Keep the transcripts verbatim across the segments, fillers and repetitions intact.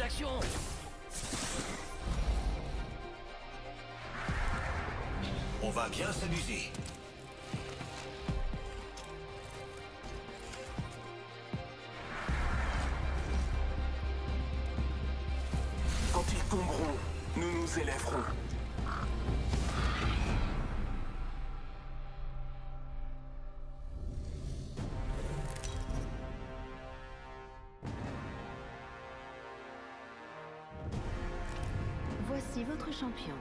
action. On va bien s'amuser. Quand ils tomberont, nous nous élèverons. Voici votre champion.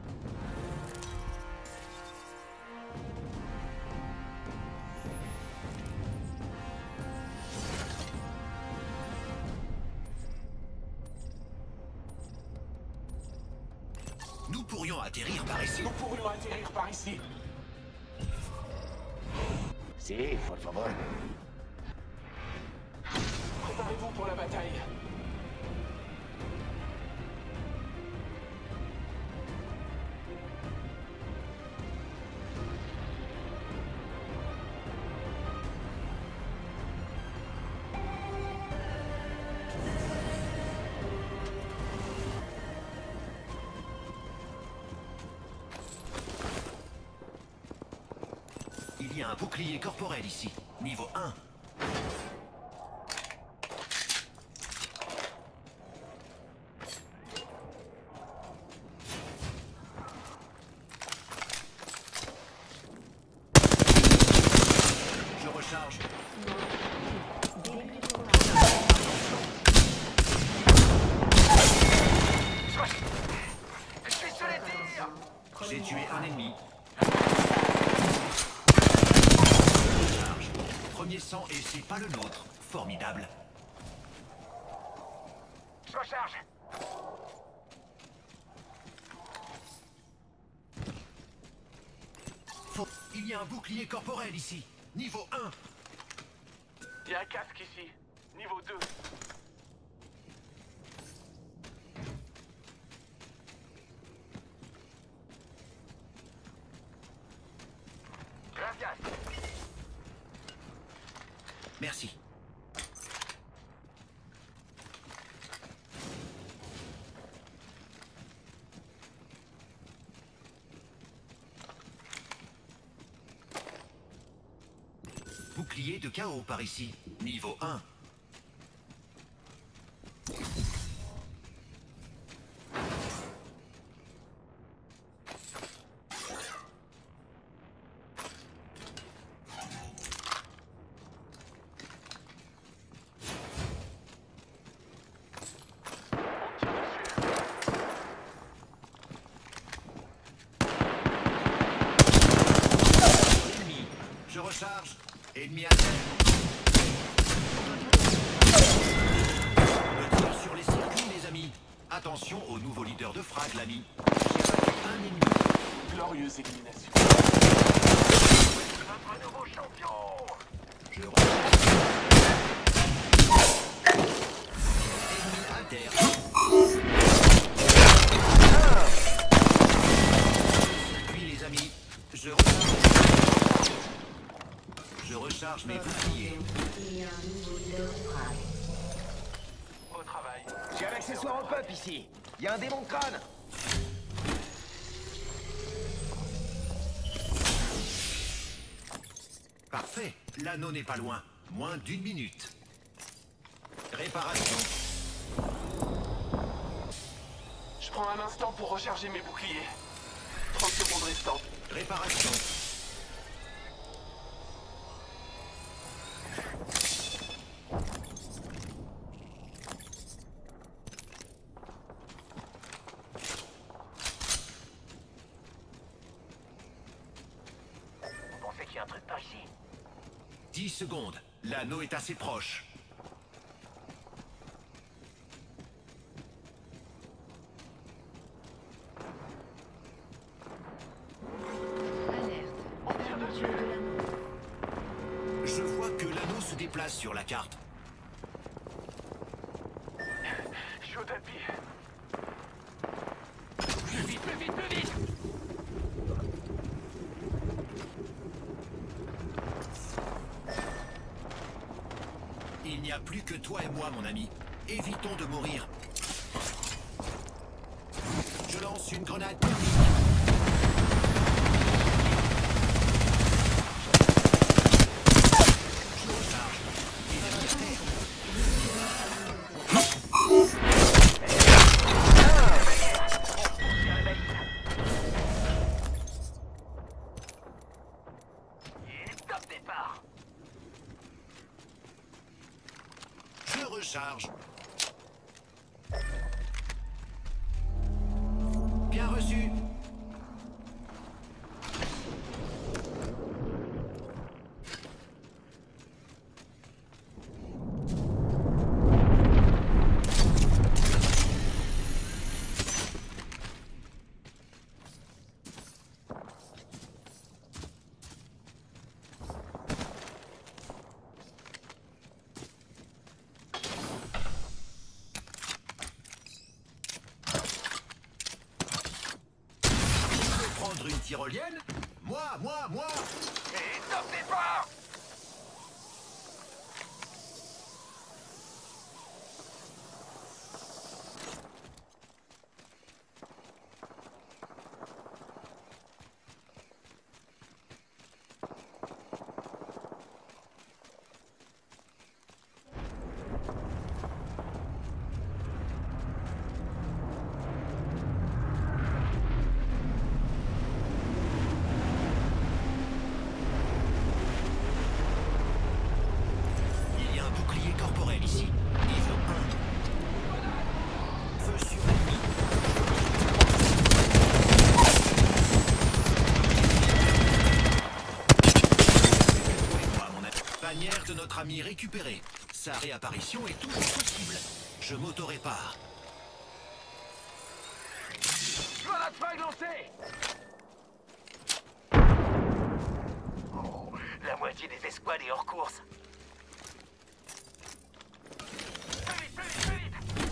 Nous pourrions atterrir par ici. Nous pourrions atterrir par ici. Si, por favor. Préparez-vous pour la bataille. Il y a un bouclier corporel ici, niveau un. Je recharge. Je suis sur les tirs. J'ai tué un ennemi. Premier sang et c'est pas le nôtre. Formidable. Je recharge. Faut- Il y a un bouclier corporel ici. Niveau un. Il y a un casque ici. Niveau deux. Gracias. Merci. Bouclier de chaos par ici. Niveau un. Ennemi. Je recharge. Ennemi à terre. Le tir sur les circuits, les amis. Attention au nouveau leader de frag, l'ami. J'ai abattu un ennemi. Glorieuse élimination. Notre nouveau champion. Je recharge. Ennemi à terre. Circuit, les amis. Je recharge. Je recharge mes boucliers. Au travail. J'ai un accessoire en pop ici. Il y a un démon de crâne. Parfait. L'anneau n'est pas loin. Moins d'une minute. Réparation. Je prends un instant pour recharger mes boucliers. trente secondes restantes. Réparation. Vous pensez qu'il y a un truc par ici? dix secondes. L'anneau est assez proche. Alerte. Fermeture de l'anneau. Je vois que l'anneau se déplace sur la carte. Je suis au tapis. Plus vite, plus vite, plus vite. Il n'y a plus que toi et moi, mon ami. Évitons de mourir. Lance une grenade thermique. Je recharge. Ennemi à terre. Top départ. Je recharge. Bien reçu. Prendre une tyrolienne? Moi, moi, moi! Et top départ. Il y a un bouclier corporel ici. Niveau un. Feu sur l'ennemi. Trouvez-moi, mon ami. Bannière de notre ami récupérée. Sa réapparition est toujours possible. Je m'auto-répare. Grenade flag lancée. Oh, la moitié des escouades est hors course. Plus vite, plus vite, plus vite.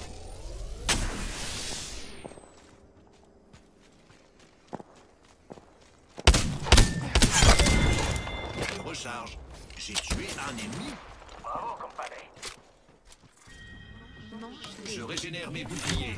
Je recharge. J'ai tué un ennemi. Bravo, compadre. Je régénère mes boucliers.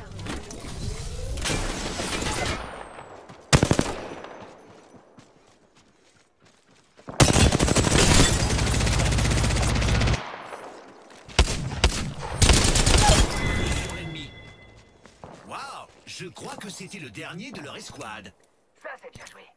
Sur l'ennemi. Waouh! Je crois que c'était le dernier de leur escouade. Ça, c'est bien joué.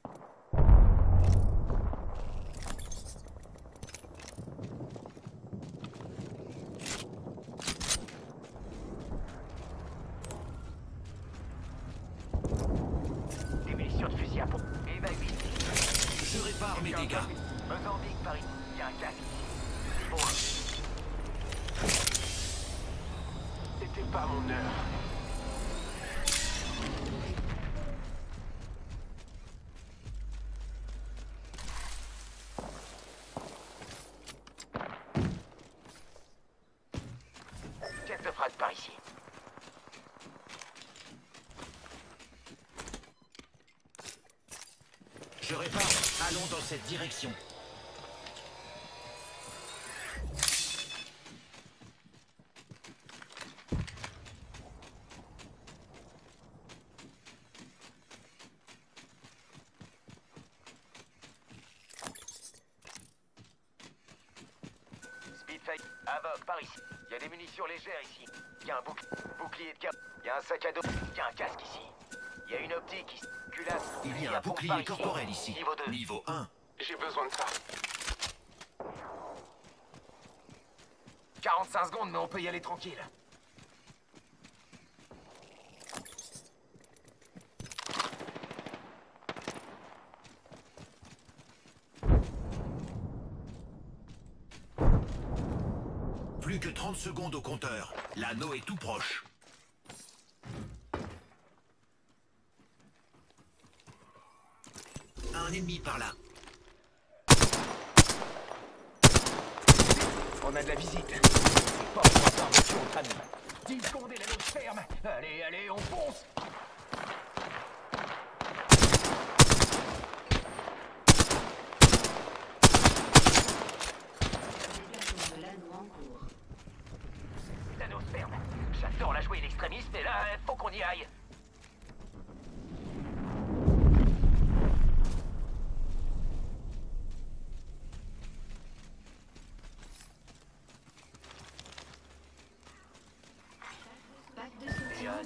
Des munitions de fusil à pompe. Évacue ici. Je répare mes dégâts. Mozambique, Paris. Il y a un casque. Niveau un. C'était pas mon heure. Caisse de frag par ici. Je répare. Allons dans cette direction. Speedfight. Avoc, par ici. Il y a des munitions légères ici. Il y a un bouc- bouclier de cap. Il y a un sac à dos. Il y a un casque ici. Il y a une optique ici. Culasse. Il y a un bouclier corporel ici. Niveau deux. Niveau un. J'ai besoin de ça. quarante-cinq secondes, mais on peut y aller tranquille. Plus que trente secondes au compteur. L'anneau est tout proche. Un ennemi par là. On a de la visite. Pas de voiture entre amis. dix secondes et la nôtre ferme. Allez, allez, on fonce. Dégagement de l'anneau en cours. L'anneau se ferme. J'adore la jouer l'extrémiste, mais là, faut qu'on y aille.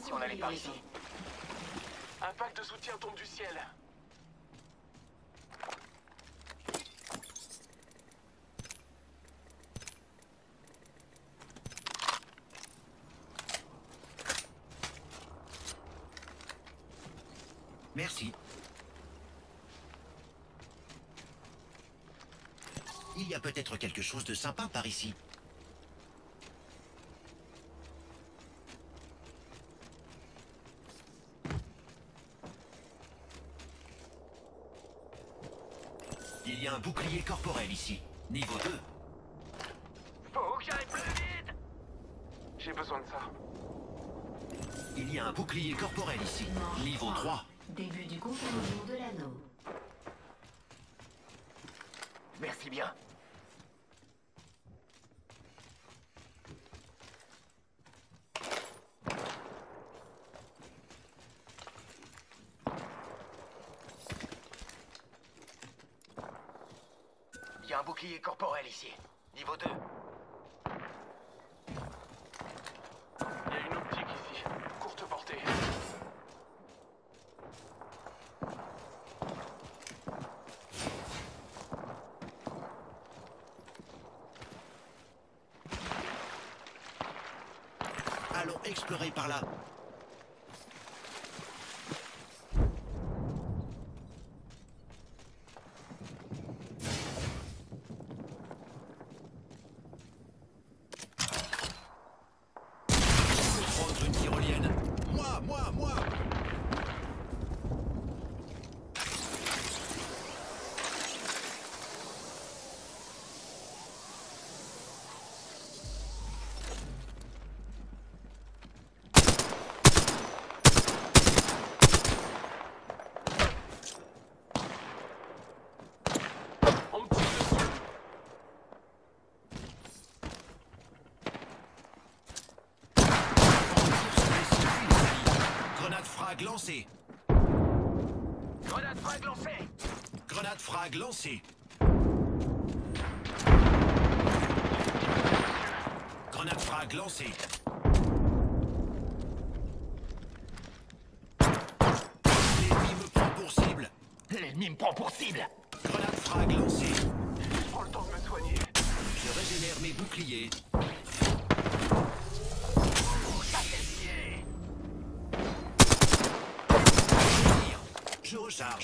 si on allait par ici. Un pack de soutien tombe du ciel. Merci. Il y a peut-être quelque chose de sympa par ici. Il y a un bouclier corporel ici. Niveau deux. Faut que j'aille plus vite. J'ai besoin de ça. Il y a un bouclier corporel ici. Niveau trois. Début du compte à rebours de l'anneau. Merci bien. Il y a un bouclier corporel ici. Niveau deux. Il y a une optique ici. Courte portée. Allons explorer par là. Prendre une tyrolienne. Moi, moi, moi. On me tire dessus. Grenade frag lancée. Grenade frag lancée. Grenade frag lancée. Grenade frag lancée. L'ennemi me prend pour cible. L'ennemi me prend pour cible. Grenade frag lancée. Je prends le temps de me soigner. Je régénère mes boucliers. Ça c'est stylé. Je recharge.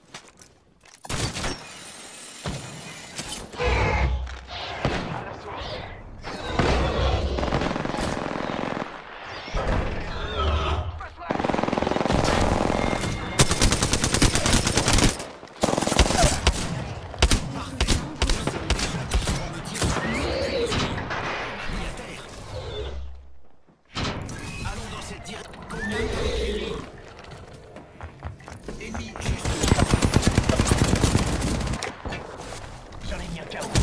À la source. On me tire sur les ennemis. On m'a mis à terre. Allons dans cette direction. Contact avec l'ennemi. Ennemi juste là. J'en ai mis un K O.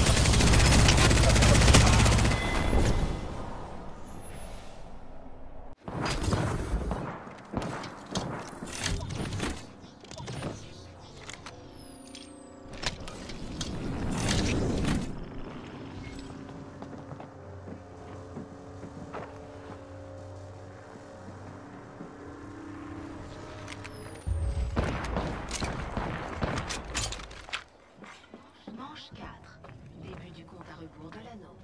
Manche quatre. Début du compte à rebours de l'anneau.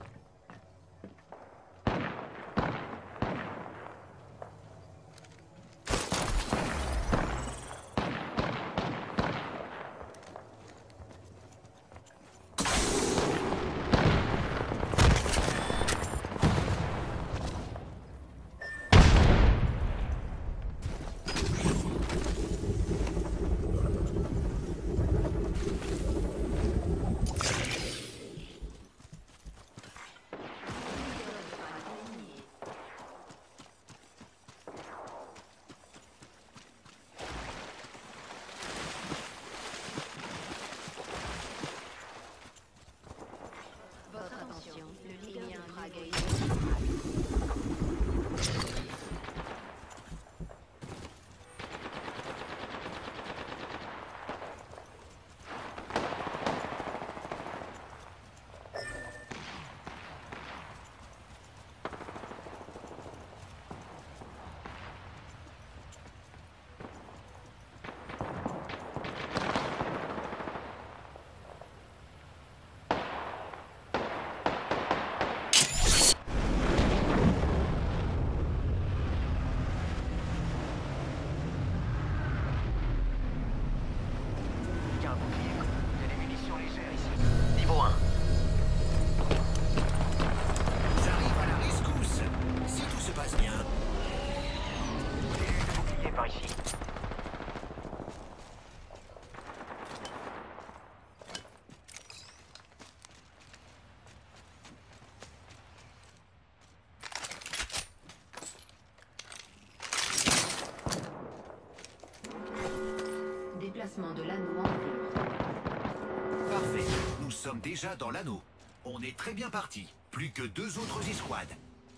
Emplacement de l'anneau en cours. Parfait. Nous sommes déjà dans l'anneau. On est très bien parti. Plus que deux autres escouades.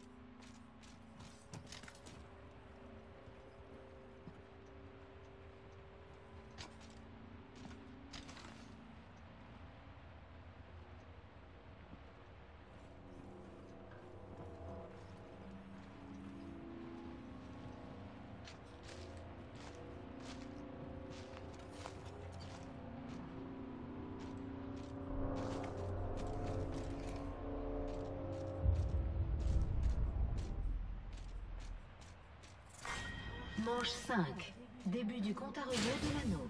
Manche cinq. Début du compte à rebours de l'anneau.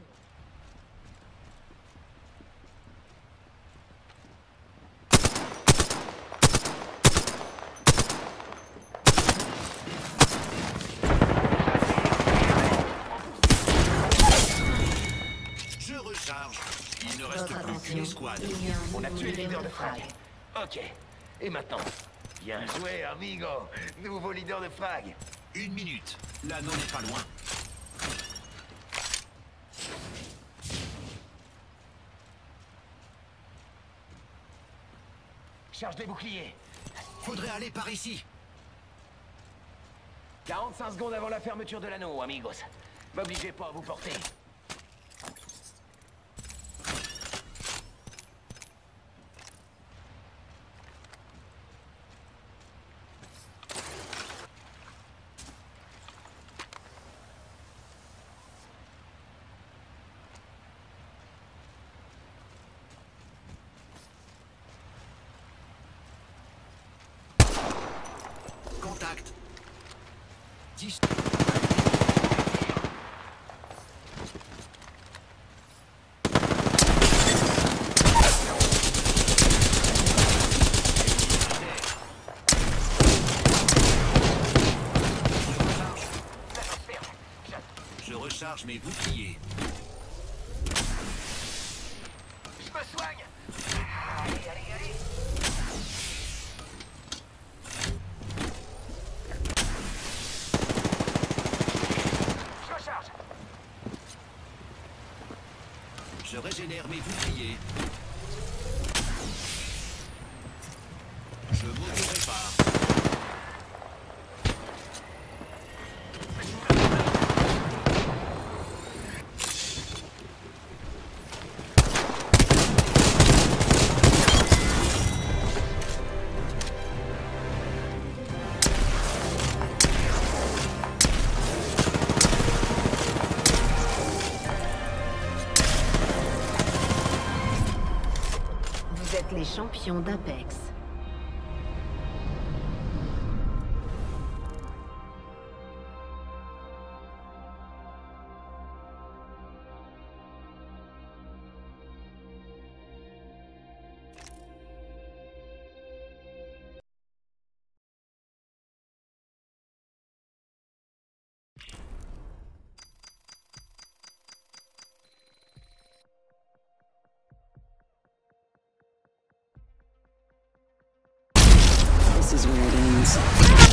Je recharge. Il ne reste Votre plus qu'une attention. escouade. Il y a un On a nouveau tué le leader de frag. frag. Ok. Et maintenant? Bien joué, amigo. Nouveau leader de frag. Une minute. L'anneau n'est pas loin. Charge des boucliers. Faudrait aller par ici. quarante-cinq secondes avant la fermeture de l'anneau, amigos. M'obligez pas à vous porter. Contact. dix. Je recharge mes boucliers. Je me soigne. Allez, allez, allez. Je recharge. Je régénère mes boucliers. Je m'auto-répare. Vous êtes les champions d'Apex. This is where it ends.